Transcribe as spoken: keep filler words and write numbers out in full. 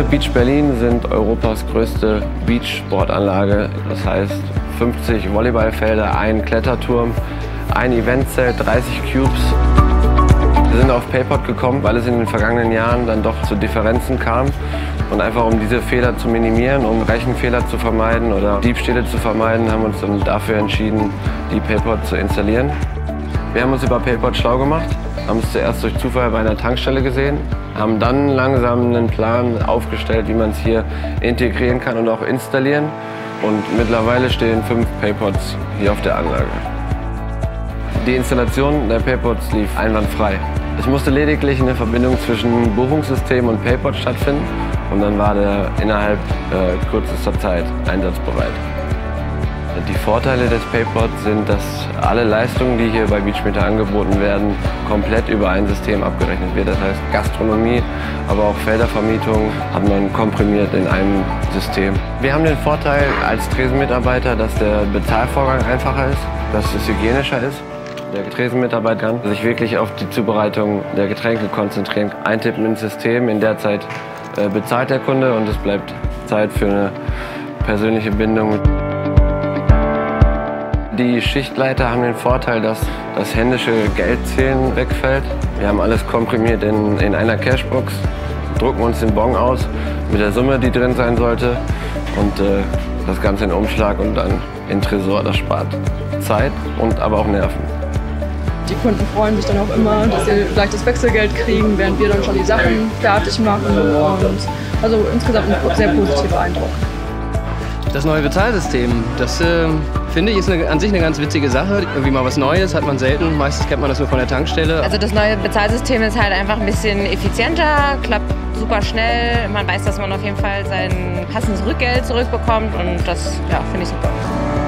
Wir, Beach Berlin, sind Europas größte Beachsportanlage. Das heißt fünfzig Volleyballfelder, ein Kletterturm, ein Eventzelt, dreißig Cubes. Wir sind auf Paypod gekommen, weil es in den vergangenen Jahren dann doch zu Differenzen kam. Und einfach um diese Fehler zu minimieren, um Rechenfehler zu vermeiden oder Diebstähle zu vermeiden, haben wir uns dann dafür entschieden, die Paypod zu installieren. Wir haben uns über Paypod schlau gemacht, haben es zuerst durch Zufall bei einer Tankstelle gesehen, haben dann langsam einen Plan aufgestellt, wie man es hier integrieren kann und auch installieren. Und mittlerweile stehen fünf Paypods hier auf der Anlage. Die Installation der Paypods lief einwandfrei. Es musste lediglich eine Verbindung zwischen Buchungssystem und Paypod stattfinden und dann war der innerhalb äh, kürzester Zeit einsatzbereit. Die Vorteile des Paypod sind, dass alle Leistungen, die hier bei Beachmeter angeboten werden, komplett über ein System abgerechnet wird. Das heißt Gastronomie, aber auch Feldervermietung hat man komprimiert in einem System. Wir haben den Vorteil als Tresenmitarbeiter, dass der Bezahlvorgang einfacher ist, dass es hygienischer ist. Der Tresenmitarbeiter kann sich wirklich auf die Zubereitung der Getränke konzentrieren. Eintippen ins System, in der Zeit äh, bezahlt der Kunde und es bleibt Zeit für eine persönliche Bindung. Die Schichtleiter haben den Vorteil, dass das händische Geldzählen wegfällt. Wir haben alles komprimiert in, in einer Cashbox, drucken uns den Bon aus mit der Summe, die drin sein sollte und äh, das Ganze in Umschlag und dann in Tresor. Das spart Zeit und aber auch Nerven. Die Kunden freuen sich dann auch immer, dass sie gleich das Wechselgeld kriegen, während wir dann schon die Sachen fertig machen. Und also insgesamt ein sehr positiver Eindruck. Das neue Bezahlsystem, das äh, finde ich ist eine, an sich eine ganz witzige Sache. Irgendwie mal was Neues, hat man selten. Meistens kennt man das nur von der Tankstelle. Also das neue Bezahlsystem ist halt einfach ein bisschen effizienter, klappt super schnell. Man weiß, dass man auf jeden Fall sein passendes Rückgeld zurückbekommt und das ja, finde ich super.